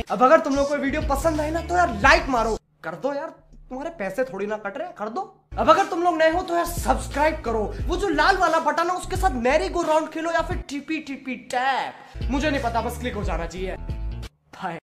अब अगर तुम लोग को वीडियो पसंद आए ना तो यार लाइक मारो, कर दो यार, तुम्हारे पैसे थोड़ी ना कट रहे, कर दो। अब अगर तुम लोग नए हो तो यार सब्सक्राइब करो, वो जो लाल वाला बटन है उसके साथ मैरी गो राउंड खेलो या फिर टिपी टिपी टैप, मुझे नहीं पता, बस क्लिक हो जाना चाहिए। बाय।